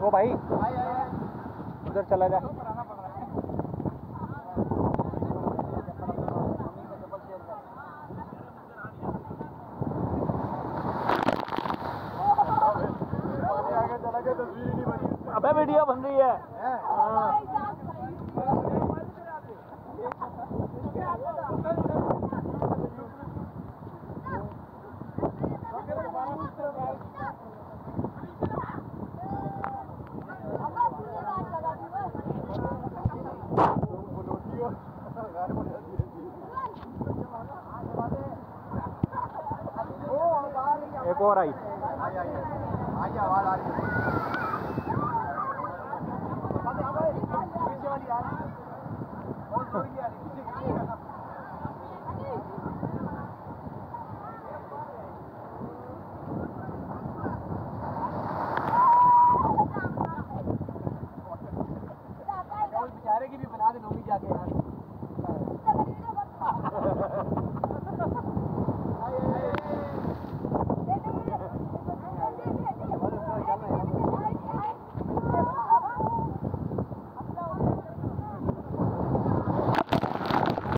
ओ भाई उधर चला जा। अबे वीडियो बन रही है। एक और आई आवाज आ रही है।